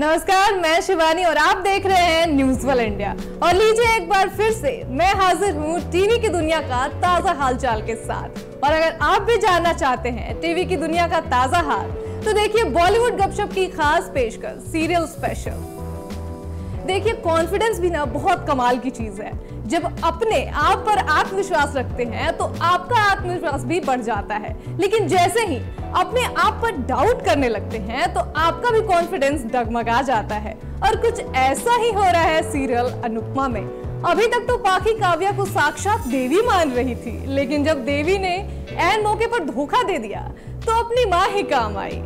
नमस्कार, मैं शिवानी और आप देख रहे हैं न्यूज वर्ल्ड इंडिया। और लीजिए एक बार फिर से मैं हाजिर हूँ टीवी की दुनिया का ताजा हालचाल के साथ। और अगर आप भी जानना चाहते हैं टीवी की दुनिया का ताजा हाल, तो देखिए बॉलीवुड गपशप की खास पेशकश सीरियल स्पेशल। देखिए कॉन्फिडेंस भी ना बहुत कमाल की चीज है। जब अपने आप पर आत्मविश्वास रखते हैं तो आपका आत्मविश्वास भी बढ़ जाता है, लेकिन जैसे ही अपने आप पर डाउट करने लगते हैं तो आपका भी कॉन्फिडेंस डगमगा जाता है। और कुछ ऐसा ही हो रहा है सीरियल अनुपमा में। अभी तक तो पाखी काव्या को साक्षात देवी मान रही थी, लेकिन जब देवी ने ऐन मौके पर धोखा दे दिया तो अपनी माँ ही काम आई।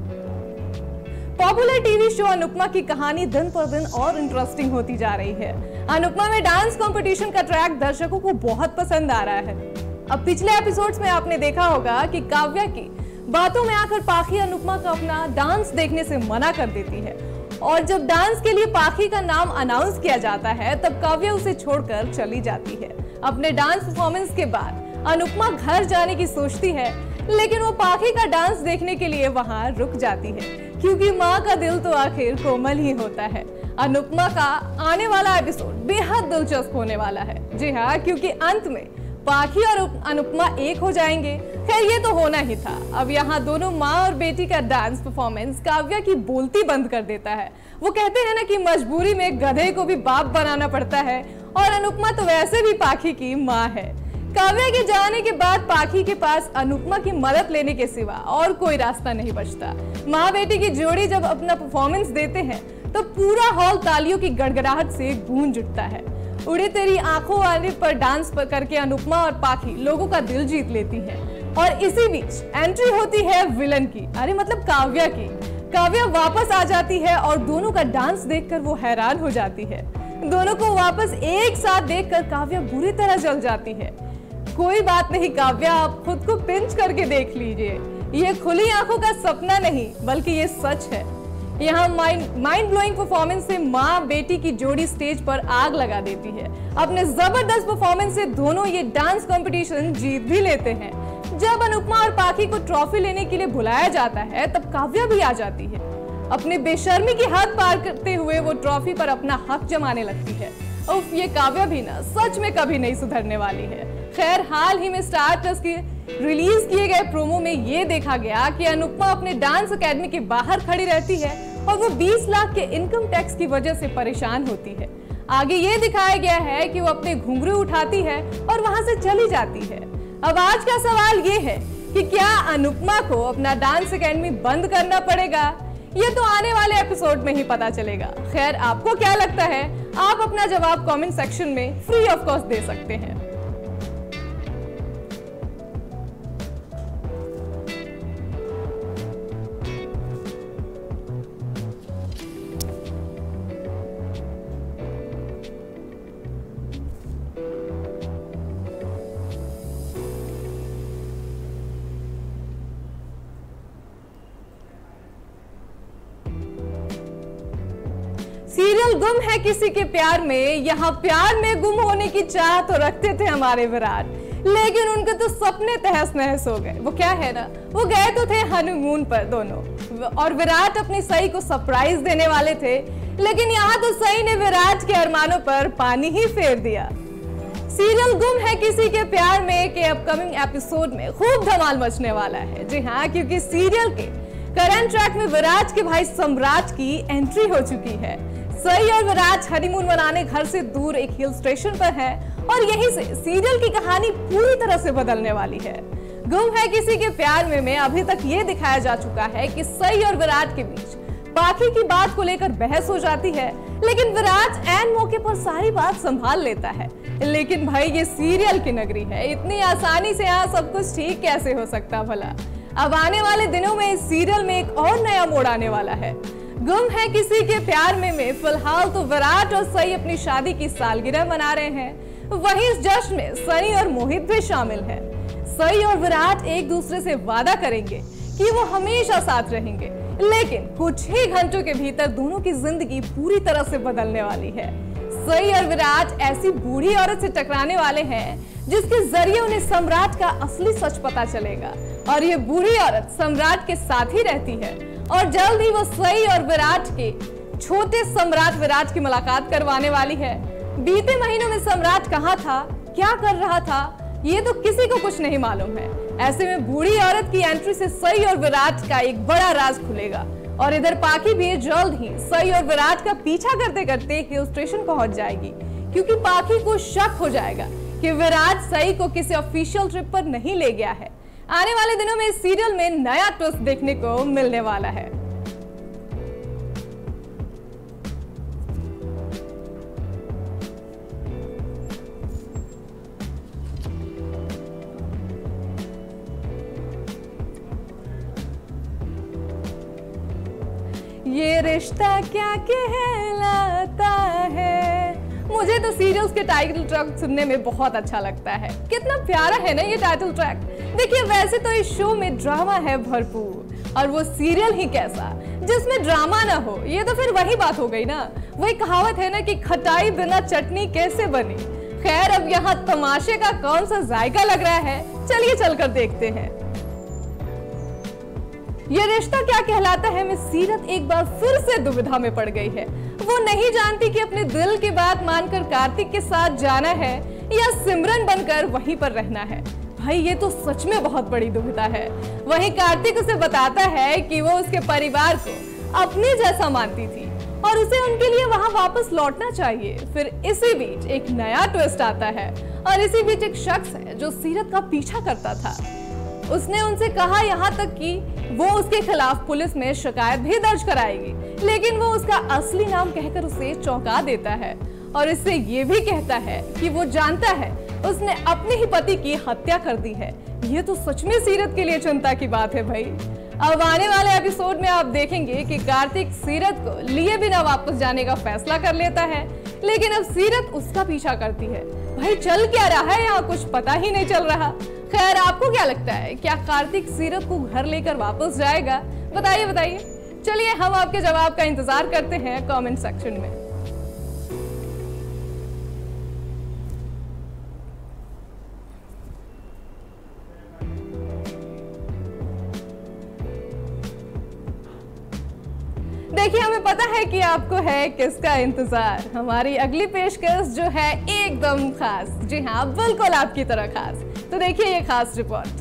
पॉपुलर टीवी शो अनुपमा की कहानी दिन पर दिन और इंटरेस्टिंग होती जा रही है। अनुपमा में डांस कंपटीशन का ट्रैक दर्शकों को बहुत पसंद आ रहा है। अब पिछले एपिसोड्स में आपने देखा होगा कि काव्या की बातों में आकर पाखी अनुपमा का अपना डांस देखने से मना कर देती है, और जब डांस के लिए पाखी का नाम अनाउंस किया जाता है तब काव्या उसे छोड़कर चली जाती है। अपने डांस परफॉर्मेंस के बाद अनुपमा घर जाने की सोचती है, लेकिन वो पाखी का डांस देखने के लिए वहां रुक जाती है, क्योंकि माँ का दिल तो आखिर कोमल ही होता है। अनुपमा का आने वाला एपिसोड बेहद दिलचस्प होने वाला है। जी हाँ, क्योंकि अंत में पाखी और अनुपमा एक हो जाएंगे। खैर ये तो होना ही था। अब यहाँ दोनों माँ और बेटी का डांस परफॉर्मेंस काव्या की बोलती बंद कर देता है। वो कहते हैं ना कि मजबूरी में गधे को भी बाप बनाना पड़ता है, और अनुपमा तो वैसे भी पाखी की माँ है। काव्या के जाने के बाद पाखी के पास अनुपमा की मदद लेने के सिवा और कोई रास्ता नहीं बचता। माँ बेटी की जोड़ी जब अपना परफॉर्मेंस देते हैं तो पूरा हॉल तालियों की गड़गड़ाहट से गूंज उठता है। उड़े तेरी आंखों वाले पर डांस करके अनुपमा और पाखी लोगों का दिल जीत लेती है। और इसी बीच एंट्री होती है विलन की, अरे मतलब काव्या की। काव्या वापस आ जाती है और दोनों का डांस देखकर वो हैरान हो जाती है। दोनों को वापस एक साथ देखकर काव्या बुरी तरह जल जाती है। कोई बात नहीं काव्या, आप खुद को पिंच करके देख लीजिए। ये खुली आंखों का सपना नहीं बल्कि ये सच है। यहाँ माइंड ब्लोइंग परफॉर्मेंस से माँ बेटी की जोड़ी स्टेज पर आग लगा देती है। अपने जबरदस्त परफॉर्मेंस से दोनों ये डांस कंपटीशन जीत भी लेते हैं। जब अनुपमा और पाखी को ट्रॉफी लेने के लिए बुलाया जाता है तब काव्या भी आ जाती है। अपने बेशर्मी की हद पार करते हुए वो ट्रॉफी पर अपना हक जमाने लगती है। उफ, ये काव्या भी ना सच में कभी नहीं सुधरने वाली है। खैर हाल ही में स्टार प्लस की रिलीज किए गए प्रोमो में ये देखा गया कि अनुपमा अपने डांस एकेडमी के बाहर खड़ी रहती है और वो 20 लाख के इनकम टैक्स की वजह से परेशान होती है। आगे ये दिखाया गया है कि वो अपने घुंघरू उठाती है और वहां से चली जाती है। अब आज का सवाल ये है कि क्या अनुपमा को अपना डांस एकेडमी बंद करना पड़ेगा? ये तो आने वाले एपिसोड में ही पता चलेगा। खैर आपको क्या लगता है? आप अपना जवाब कमेंट सेक्शन में फ्री ऑफ कॉस्ट दे सकते हैं। सीरियल गुम है किसी के प्यार में, यहाँ प्यार में गुम होने की चाह तो रखते थे हमारे विराट, लेकिन उनके तो सपने तहस नहस हो गए। वो क्या है ना, वो गए तो थे हनीमून पर दोनों, और विराट अपनी सई को सरप्राइज देने वाले थे, लेकिन यहाँ तो सई ने विराट के अरमानों पर पानी ही फेर दिया। सीरियल गुम है किसी के प्यार में के अपकमिंग एपिसोड में खूब धमाल मचने वाला है। जी हाँ, क्योंकि सीरियल के करंट ट्रैक में विराट के भाई सम्राट की एंट्री हो चुकी है। सई और विराट हनीमून मनाने घर से दूर एक हिल स्टेशन पर है, और यहीं से सीरियल की कहानी पूरी तरह से बदलने वाली है। गुम है किसी के प्यार में अभी तक ये दिखाया जा चुका है कि सई और विराट के बीच पाखी की बात को लेकर बहस हो जाती है, लेकिन विराट ऐन मौके पर सारी बात संभाल लेता है। लेकिन भाई ये सीरियल की नगरी है, इतनी आसानी से यहाँ सब कुछ ठीक कैसे हो सकता भला? अब आने वाले दिनों में इस सीरियल में एक और नया मोड़ आने वाला है। गुम है किसी के प्यार में फिलहाल तो विराट और सई अपनी शादी की सालगिरह मना रहे हैं। वहीं इस जश्न में सनी और मोहित भी शामिल है। सई और विराट एक दूसरे से वादा करेंगे कि वो हमेशा साथ रहेंगे, लेकिन कुछ ही घंटों के भीतर दोनों की जिंदगी पूरी तरह से बदलने वाली है। सई और विराट ऐसी बूढ़ी औरत से टकराने वाले हैं जिसके जरिए उन्हें सम्राट का असली सच पता चलेगा, और ये बूढ़ी औरत सम्राट के साथ ही रहती है, और जल्द ही वो सई और विराट के छोटे सम्राट विराट की मुलाकात करवाने वाली है। बीते महीनों में सम्राट कहाँ था, क्या कर रहा था, ये तो किसी को कुछ नहीं मालूम है। ऐसे में बूढ़ी औरत की एंट्री से सई और विराट का एक बड़ा राज खुलेगा। और इधर पाखी भी जल्द ही सई और विराट का पीछा करते करते हिल स्टेशन पहुंच जाएगी, क्योंकि पाखी को शक हो जाएगा कि विराट सई को किसी ऑफिशियल ट्रिप पर नहीं ले गया है। आने वाले दिनों में इस सीरियल में नया ट्विस्ट देखने को मिलने वाला है। ये रिश्ता क्या कहलाता है। मुझे तो सीरियल्स के टाइटल ट्रैक सुनने में बहुत अच्छा लगता है। कितना प्यारा है ना ये टाइटल ट्रैक। देखिए, वैसे तो इस शो में ड्रामा है भरपूर, और वो सीरियल ही कैसा जिसमें ड्रामा ना हो। ये तो फिर वही बात हो गई ना, वही कहावत है ना कि खटाई बिना चटनी कैसे बनी। खैर, अब यहाँ तमाशे का कौन सा जायका लग रहा है, चलिए चलकर देखते हैं। ये रिश्ता क्या कहलाता है में सीरत एक बार फिर से दुविधा में पड़ गई है। वो नहीं जानती कि अपने दिल की बात मानकर कार्तिक के साथ जाना है या सिमरन बनकर वहीं पर रहना है। भाई, ये तो सच में बहुत बड़ी दुविधा है। वहीं कार्तिक उसे बताता है कि वो उसके परिवार को अपने जैसा मानती थी और उसे उनके लिए वहां वापस लौटना चाहिए। फिर इसी बीच एक नया ट्विस्ट आता है, और इसी बीच एक शख्स है जो सीरत का पीछा करता था। उसने उनसे कहा यहाँ तक कि वो उसके खिलाफ पुलिस में शिकायत भी दर्ज कराएगी, लेकिन वो उसका असली नाम कहकर उसे चौंका देता है और इससे ये भी कहता है कि वो जानता है उसने अपने ही पति की हत्या कर दी है। ये तो सच में सीरत के लिए चिंता की बात है भाई। अब आने वाले एपिसोड में आप देखेंगे कि कार्तिक सीरत को लिए बिना वापस जाने का फैसला कर लेता है, लेकिन अब सीरत उसका पीछा करती है। भाई, चल क्या रहा है यहाँ, कुछ पता ही नहीं चल रहा। खैर, आपको क्या लगता है, क्या कार्तिक सीरत को घर लेकर वापस जाएगा? बताइए बताइए। चलिए, हम आपके जवाब का इंतजार करते हैं कमेंट सेक्शन में। देखिए, हमें पता है कि आपको है किसका इंतजार। हमारी अगली पेशकश जो है एकदम खास, जी हाँ, बिल्कुल आपकी तरह खास। तो देखिए ये खास रिपोर्ट।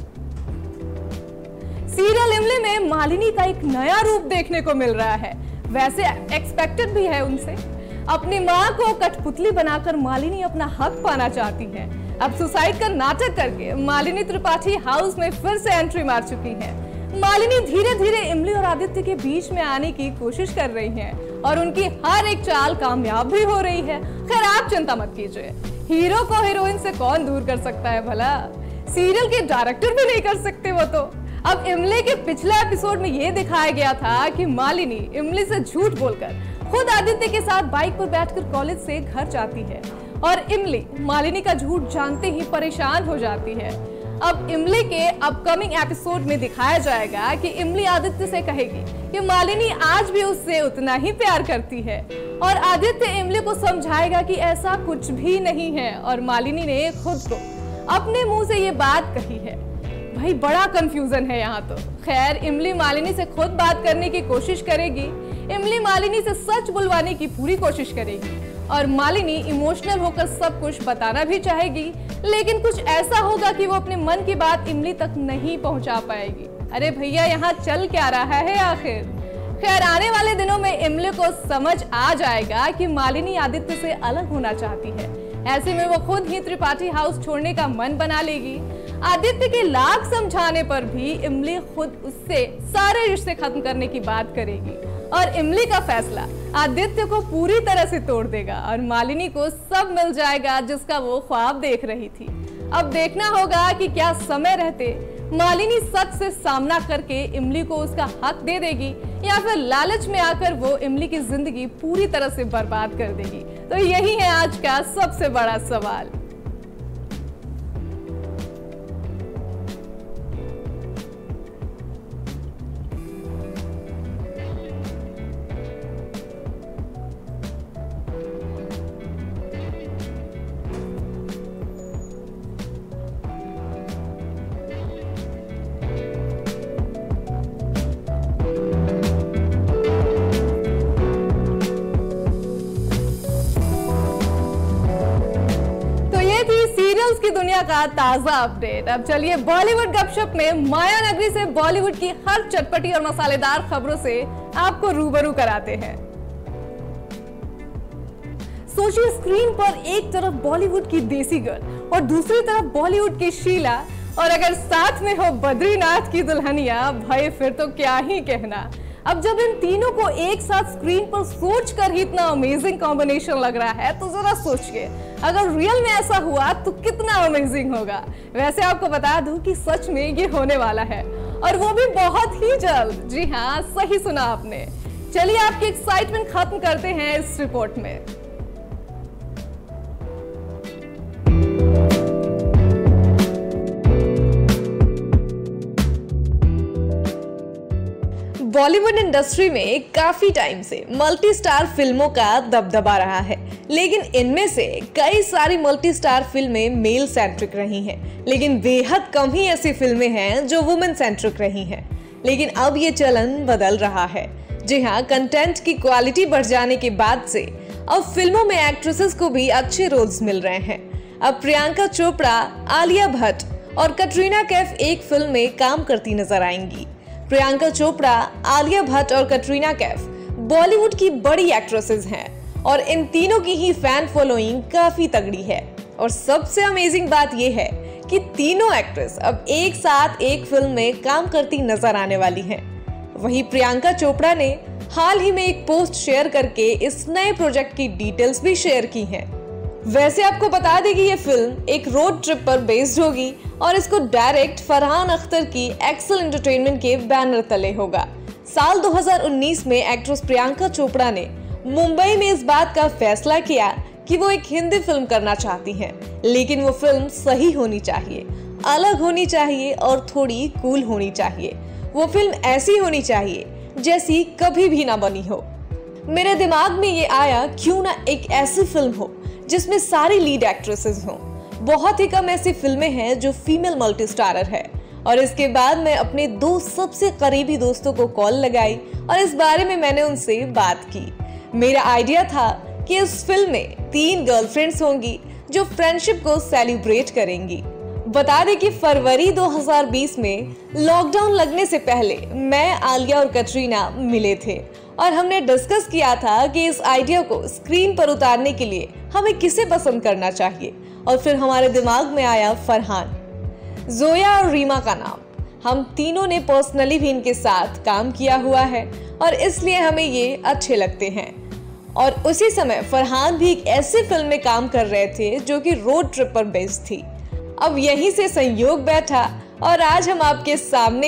सीरियल इमली में मालिनी का एक नया रूप देखने को मिल रहा है। वैसे एक्सपेक्टेड भी है उनसे। अपनी मां को कठपुतली बनाकर मालिनी अपना हक पाना चाहती है। अब सुसाइड का नाटक करके मालिनी त्रिपाठी हाउस में फिर से एंट्री मार चुकी है। मालिनी धीरे धीरे इमली और आदित्य के बीच में आने की कोशिश कर रही है और उनकी हर एक चाल कामयाब भी हो रही है। खैर, आप चिंता मत कीजिए, हीरो को हीरोइन से कौन दूर कर सकता है भला। सीरियल के डायरेक्टर भी नहीं कर सकते वो तो। अब इमली के पिछले एपिसोड में ये दिखाया गया था कि मालिनी इमली से झूठ बोलकर खुद आदित्य के साथ बाइक पर बैठकर कॉलेज से घर जाती है और इमली मालिनी का झूठ जानते ही परेशान हो जाती है। अब इमली के अपकमिंग एपिसोड में दिखाया जाएगा कि इमली आदित्य से कहेगी कि मालिनी आज भी उससे उतना ही प्यार करती है और आदित्य इमली को समझाएगा कि ऐसा कुछ भी नहीं है और मालिनी ने खुद को अपने मुंह से ये बात कही है। भाई, बड़ा कंफ्यूजन है यहाँ तो। खैर, इमली मालिनी से खुद बात करने की कोशिश करेगी। इमली मालिनी से सच बुलवाने की पूरी कोशिश करेगी और मालिनी इमोशनल होकर सब कुछ बताना भी चाहेगी, लेकिन कुछ ऐसा होगा कि वो अपने मन की बात इमली तक नहीं पहुंचा पाएगी। अरे भैया, यहाँ चल क्या रहा है आखिर? खैर, आने वाले दिनों में इमली को समझ आ जाएगा कि मालिनी आदित्य से अलग होना चाहती है। ऐसे में वो खुद ही त्रिपाठी हाउस छोड़ने का मन बना लेगी। आदित्य के लाख समझाने पर भी इमली खुद उससे सारे रिश्ते खत्म करने की बात करेगी और इमली का फैसला आदित्य को पूरी तरह से तोड़ देगा और मालिनी को सब मिल जाएगा जिसका वो ख्वाब देख रही थी। अब देखना होगा कि क्या समय रहते मालिनी सच से सामना करके इमली को उसका हक दे देगी या फिर लालच में आकर वो इमली की जिंदगी पूरी तरह से बर्बाद कर देगी। तो यही है आज का सबसे बड़ा सवाल। दुनिया का ताजा अपडेट। अब चलिए बॉलीवुड गपशप में माया नगरी से बॉलीवुड की हर चटपटी और मसालेदार खबरों से आपको रूबरू कराते हैं। सोचिए, स्क्रीन पर एक तरफ बॉलीवुड की देसी गर्ल और दूसरी तरफ बॉलीवुड की शीला, और अगर साथ में हो बद्रीनाथ की दुल्हनिया, भाई फिर तो क्या ही कहना। अब जब इन तीनों को एक साथ स्क्रीन पर सोच कर ही इतना अमेजिंग कॉम्बिनेशन लग रहा है, तो जरा सोचिए अगर रियल में ऐसा हुआ तो कितना अमेजिंग होगा। वैसे आपको बता दूं कि सच में ये होने वाला है, और वो भी बहुत ही जल्द। जी हाँ, सही सुना आपने। चलिए आपकी एक्साइटमेंट खत्म करते हैं इस रिपोर्ट में। बॉलीवुड इंडस्ट्री में काफी टाइम से मल्टी स्टार फिल्मों का दबदबा रहा है, लेकिन इनमें से कई सारी मल्टी स्टार फिल्में मेल सेंट्रिक रही हैं, लेकिन बेहद कम ही ऐसी फिल्में हैं जो वुमेन सेंट्रिक रही हैं। लेकिन अब ये चलन बदल रहा है। जी हाँ, कंटेंट की क्वालिटी बढ़ जाने के बाद से अब फिल्मों में एक्ट्रेसेस को भी अच्छे रोल्स मिल रहे हैं। अब प्रियंका चोपड़ा, आलिया भट्ट और कटरीना कैफ एक फिल्म में काम करती नजर आएंगी। प्रियंका चोपड़ा, आलिया भट्ट और कटरीना कैफ बॉलीवुड की बड़ी एक्ट्रेसेस हैं और इन तीनों की ही फैन फॉलोइंग काफी तगड़ी है। और सबसे अमेजिंग बात यह है कि तीनों एक्ट्रेस अब एक साथ एक फिल्म में काम करती नजर आने वाली हैं। वहीं प्रियंका चोपड़ा ने हाल ही में एक पोस्ट शेयर करके इस नए प्रोजेक्ट की डिटेल्स भी शेयर की हैं। वैसे आपको बता दें कि ये फिल्म एक रोड ट्रिप पर बेस्ड होगी और इसको डायरेक्ट फरहान अख्तर की एक्सेल एंटरटेनमेंट के बैनर तले होगा। साल 2019 में एक्ट्रेस प्रियंका चोपड़ा ने मुंबई में इस बात का फैसला किया कि वो एक हिंदी फिल्म करना चाहती हैं, लेकिन वो फिल्म सही होनी चाहिए, अलग होनी चाहिए और थोड़ी कूल होनी चाहिए। वो फिल्म ऐसी होनी चाहिए जैसी कभी भी ना बनी हो। मेरे दिमाग में ये आया, क्यों ना एक ऐसी फिल्म हो जिसमें सारी लीड एक्ट्रेसेस हों। बहुत ही कम ऐसी फिल्में हैं जो फीमेल मल्टी स्टारर है। और इसके बाद मैं अपने दो सबसे करीबी दोस्तों को कॉल लगाई और इस बारे में मैंने उनसे बात की। मेरा आइडिया था कि इस फिल्म में 3 गर्लफ्रेंड्स होंगी जो फ्रेंडशिप को सेलिब्रेट करेंगी। बता दें कि फरवरी 2020 में लॉकडाउन लगने से पहले मैं, आलिया और कटरीना मिले थे और हमने डिस्कस किया था कि इस आइडिया को स्क्रीन पर उतारने के लिए हमें किसे पसंद करना चाहिए। और फिर हमारे दिमाग में आया फरहान, जोया और रीमा का नाम। हम तीनों ने पर्सनली भी इनके साथ काम किया हुआ है और इसलिए हमें ये अच्छे लगते हैं। और उसी समय फरहान भी एक ऐसी फिल्म में काम कर रहे थे जो कि रोड ट्रिप पर बेस्ड थी। अब यहीं से संयोग बैठा और आज हम आपके सामने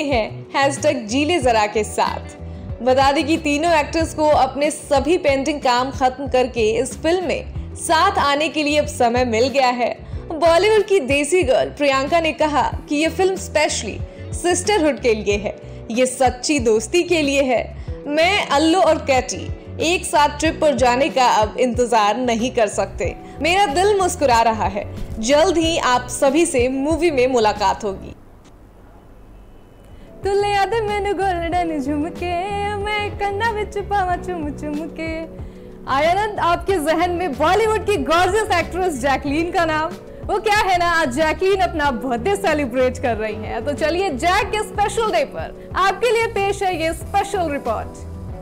हैं #जीले जरा के साथ। बता दें कि तीनों एक्टर्स को अपने सभी पेंडिंग काम खत्म करके इस फिल्म में साथ आने के लिए अब समय मिल गया है। बॉलीवुड की देसी गर्ल प्रियंका ने कहा कि ये फिल्म स्पेशली सिस्टरहुड के लिए है, ये सच्ची दोस्ती के लिए है। मैं, अल्लू और कैटी एक साथ ट्रिप पर जाने का अब इंतजार नहीं कर सकते। मेरा दिल मुस्कुरा रहा है। जल्द ही आप सभी से मूवी में मुलाकात होगी। तुले याद मैंने गोल्डन झुमके, मैं कन्ना विच पावा चुम चुम के। आया ना आपके जहन में बॉलीवुड की गॉर्जियस एक्ट्रेस जैकलीन का नाम? वो क्या है ना, आज जैकलीन अपना बर्थडे सेलिब्रेट कर रही हैं। तो चलिए जैक के स्पेशल डे पर आपके लिए पेश है ये स्पेशल रिपोर्ट।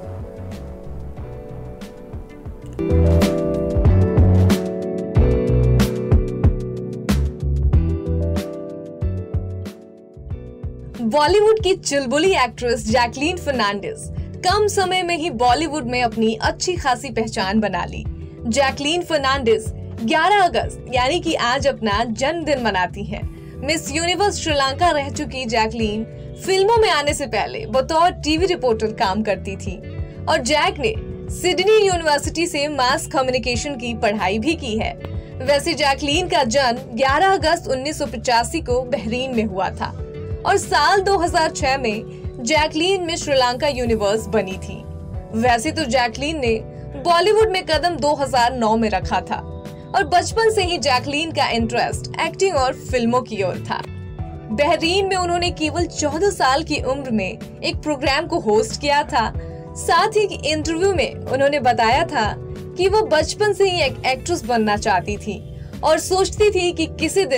बॉलीवुड की चुलबुली एक्ट्रेस जैकलीन फर्नांडिस कम समय में ही बॉलीवुड में अपनी अच्छी खासी पहचान बना ली। जैकलीन फर्नांडिस 11 अगस्त यानी कि आज अपना जन्मदिन मनाती हैं। मिस यूनिवर्स श्रीलंका रह चुकी जैकलीन फिल्मों में आने से पहले बतौर टीवी रिपोर्टर काम करती थी और जैक ने सिडनी यूनिवर्सिटी से मास कम्युनिकेशन की पढ़ाई भी की है। वैसे जैकलीन का जन्म 11 अगस्त 1985 को बहरीन में हुआ था और साल 2006 में जैकलीन मिस श्रीलंका यूनिवर्स बनी थी। वैसे तो जैकलीन ने बॉलीवुड में कदम 2009 में रखा था और बचपन से ही जैकलीन का इंटरेस्ट एक्टिंग और फिल्मों की ओर था। बहरीन में उन्होंने केवल 14 साल की उम्र में एक प्रोग्राम को होस्ट किया था। साथ ही इंटरव्यू में उन्होंने बताया था कि वो बचपन से ही एक एक्ट्रेस बनना चाहती थी और सोचती थी कि किसी दिन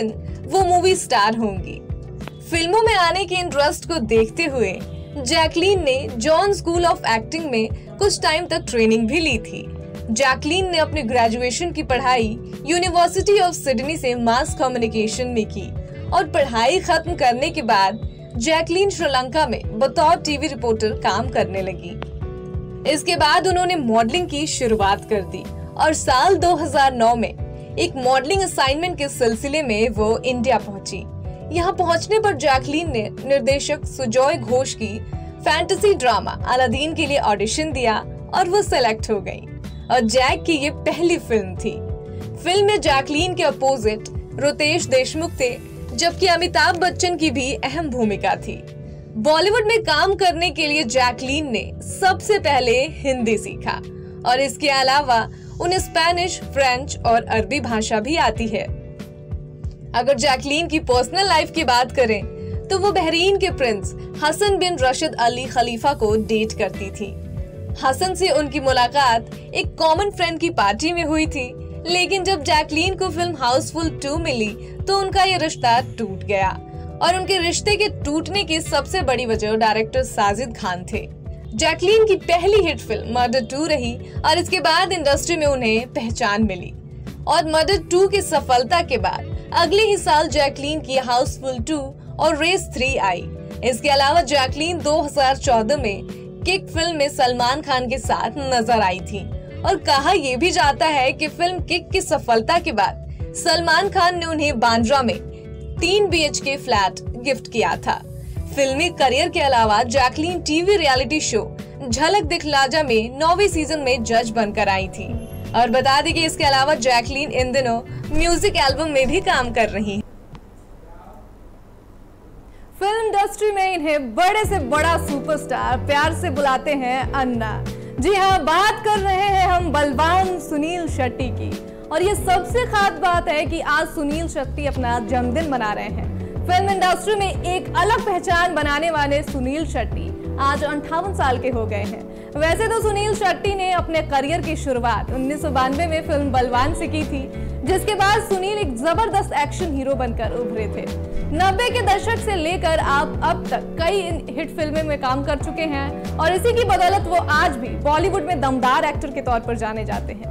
वो मूवी स्टार होंगी। फिल्मों में आने के इंटरेस्ट को देखते हुए जैकलीन ने जॉन स्कूल ऑफ एक्टिंग में कुछ टाइम तक ट्रेनिंग भी ली थी। जैकलीन ने अपनी ग्रेजुएशन की पढ़ाई यूनिवर्सिटी ऑफ सिडनी से मास कम्युनिकेशन में की और पढ़ाई खत्म करने के बाद जैकलीन श्रीलंका में बतौर टीवी रिपोर्टर काम करने लगी। इसके बाद उन्होंने मॉडलिंग की शुरुआत कर दी और साल 2009 में एक मॉडलिंग असाइनमेंट के सिलसिले में वो इंडिया पहुंची। यहाँ पहुंचने पर जैकलीन ने निर्देशक सुजॉय घोष की फैंटेसी ड्रामा अलादीन के लिए ऑडिशन दिया और वो सेलेक्ट हो गई और जैक की ये पहली फिल्म थी। फिल्म में जैकलीन के अपोजिट रुतेश देशमुख थे, जबकि अमिताभ बच्चन की भी अहम भूमिका थी। बॉलीवुड में काम करने के लिए जैकलीन ने सबसे पहले हिंदी सीखा और इसके अलावा उन्हें स्पेनिश, फ्रेंच और अरबी भाषा भी आती है। अगर जैकलीन की पर्सनल लाइफ की बात करें तो वो बहरीन के prince Hassan bin Rashid Ali Khalifa को डेट करती थी। हसन से उनकी मुलाकात एक कॉमन फ्रेंड की पार्टी में हुई थी, लेकिन जब जैकलीन को फिल्म हाउसफुल 2 मिली तो उनका ये रिश्ता टूट गया और उनके रिश्ते के टूटने की सबसे बड़ी वजह डायरेक्टर साजिद खान थे। जैकलीन की पहली हिट फिल्म मर्डर 2 रही और इसके बाद इंडस्ट्री में उन्हें पहचान मिली और मर्डर 2 की सफलता के बाद अगले ही साल जैकलीन की हाउसफुल 2 और रेस 3 आई। इसके अलावा जैकलीन 2014 में किक फिल्म में सलमान खान के साथ नजर आई थी और कहा यह भी जाता है कि फिल्म किक की सफलता के बाद सलमान खान ने उन्हें बांद्रा में 3 BHK फ्लैट गिफ्ट किया था। फिल्मी करियर के अलावा जैकलीन टीवी रियलिटी शो झलक दिखला जा में 9वें सीजन में जज बनकर आई थी और बता दें कि इसके अलावा जैकलीन इन दिनों म्यूजिक एल्बम में भी काम कर रही है। फिल्म इंडस्ट्री में इन्हें बड़े से बड़ा सुपरस्टार प्यार से बुलाते हैं अन्ना। जी हाँ, बात कर रहे हैं हम बलवान सुनील शेट्टी की। और ये सबसे खास बात है कि आज सुनील शेट्टी अपना जन्मदिन मना रहे हैं। फिल्म इंडस्ट्री में एक अलग पहचान बनाने वाले सुनील शेट्टी आज 58 साल के हो गए हैं। वैसे तो सुनील शेट्टी ने अपने करियर की शुरुआत 1992 में फिल्म बलवान से की थी, जिसके बाद सुनील एक जबरदस्त एक्शन हीरो बनकर उभरे थे। 90 के दशक से लेकर आप अब तक कई हिट फिल्में में काम कर चुके हैं और इसी की बदौलत वो आज भी बॉलीवुड में दमदार एक्टर के तौर पर जाने जाते हैं।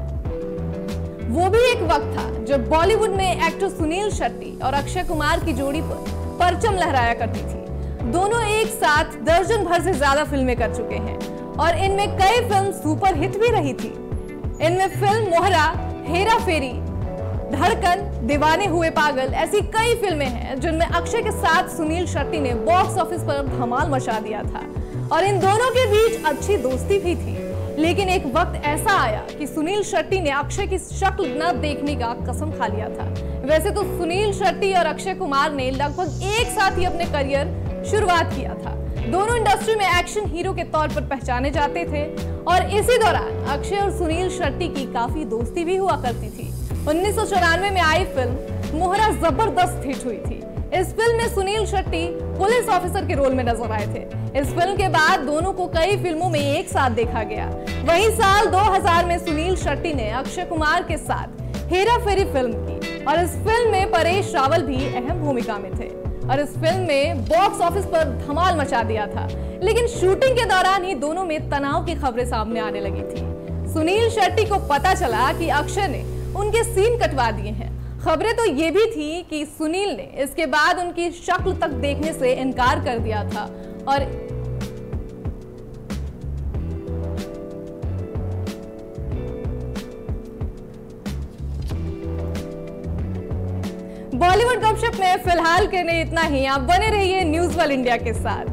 वो भी एक वक्त था जब बॉलीवुड में एक्टर सुनील शेट्टी और अक्षय कुमार की जोड़ी पर परचम लहराया करती थी। दोनों एक साथ दर्जन भर से ज्यादा फिल्में कर चुके हैं और इनमें कई फिल्म सुपर हिट भी रही थी। इनमें फिल्म मोहरा, हेरा फेरी, धड़कन, दीवाने हुए पागल ऐसी कई फिल्में हैं जिनमें अक्षय के साथ सुनील शेट्टी ने बॉक्स ऑफिस पर धमाल मचा दिया था और इन दोनों के बीच अच्छी दोस्ती भी थी। लेकिन एक वक्त ऐसा आया कि सुनील शेट्टी ने अक्षय की शक्ल न देखने का कसम खा लिया था। वैसे तो सुनील शेट्टी और अक्षय कुमार ने लगभग एक साथ ही अपने करियर शुरुआत किया था। दोनों इंडस्ट्री में एक्शन हीरो के तौर पर पहचाने जाते थे और इसी दौरान अक्षय और सुनील शेट्टी की काफी दोस्ती भी हुआ करती थी। 1994 में आई फिल्म मोहरा जबरदस्त हिट हुई थी। इस फिल्म में सुनील शेट्टी पुलिस ऑफिसर के रोल में नजर आए थे। इस फिल्म के बाद दोनों को कई फिल्मों में एक साथ देखा गया। वहीं साल 2000 में सुनील शेट्टी ने अक्षय कुमार के साथ हेरा फेरी फिल्म की और इस फिल्म में परेश रावल भी अहम भूमिका में थे और इस फिल्म में बॉक्स ऑफिस पर धमाल मचा दिया था। लेकिन शूटिंग के दौरान ही दोनों में तनाव की खबरें सामने आने लगी थी। सुनील शेट्टी को पता चला कि अक्षय ने उनके सीन कटवा दिए हैं। खबरें तो ये भी थी कि सुनील ने इसके बाद उनकी शक्ल तक देखने से इनकार कर दिया था और बॉलीवुड गपशप में फिलहाल के लिए इतना ही। आप बने रहिए न्यूज़ वर्ल्ड इंडिया के साथ।